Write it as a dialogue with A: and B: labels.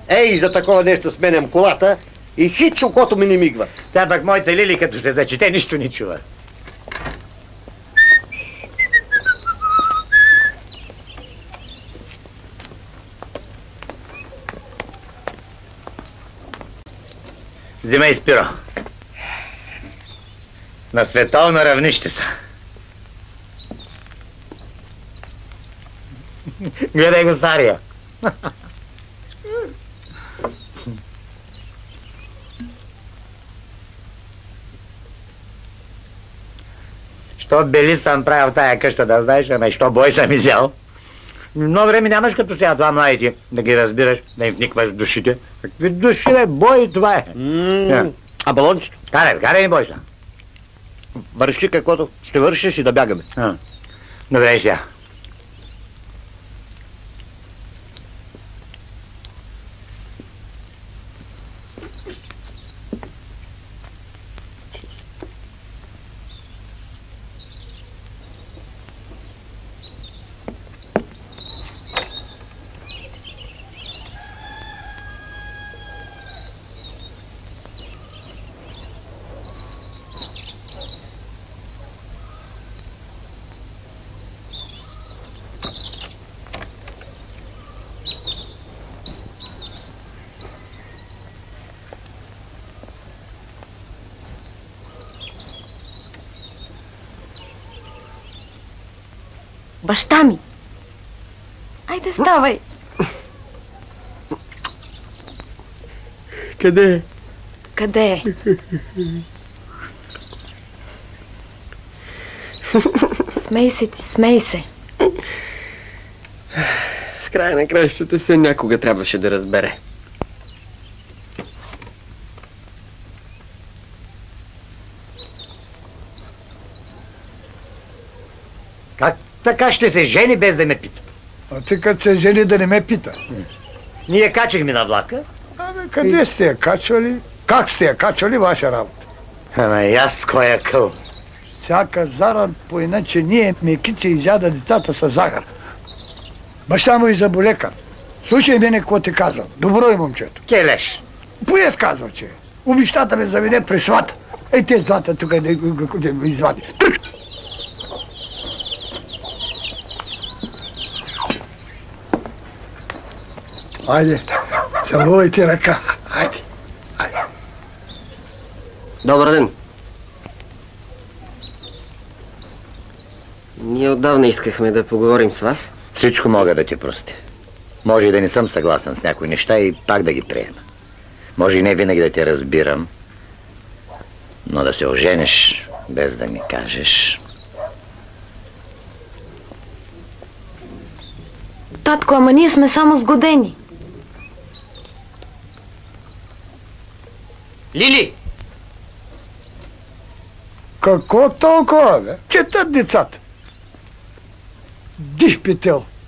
A: Ей, за такова нещо сменям колата и хич окото ми не мигва.
B: Тя пък моята Лили, като се зачете, нищо не чува. Взимай, Спиро. На световно равнище са. Гледай го стария. Що бели съм правил в тая къща, да знаеш, ама що бой съм изял. Много време нямаш като сега това младите, да ги разбираш, да им вникваш в душите. Какви души, бе, бой, това е.
A: А балончето?
B: Карай, не бой се.
A: Върши каквото ще вършиш и да бягаме.
B: Добре, сега.
C: Баща ми! Айде, ставай!
A: Къде е?
C: Къде е? Смей се ти, смей се.
D: В края на краищата все някога трябваше да разбере.
B: Как така ще се жени без да ме пита?
E: А ти като се жени да не ме пита.
B: Ние качихме на влака.
E: Абе, къде сте я качвали? Как сте я качвали, ваша работа?
B: Ама и аз кой е къл.
E: Всяка заран по иначе ние мекици изяда децата с захар. Баща му и заболекар. Слушай мене какво ти казвам. Добро е, момчето.
B: Келеш.
E: Поет казва, че обищата ме заведе при свата. Ей, те злата тук да го извади. Айде, целувайте ръка. Айде.
D: Добър ден. Ние отдавна искахме да поговорим с вас.
B: Всичко мога да ти простя. Може и да не съм съгласен с някои неща и пак да ги приема. Може и не винаги да те разбирам, но да се ожениш без да ми кажеш.
C: Татко, ама ние сме само сгодени.
B: Лили!
E: Какво толкова, бе? Четат децата. Дих петел.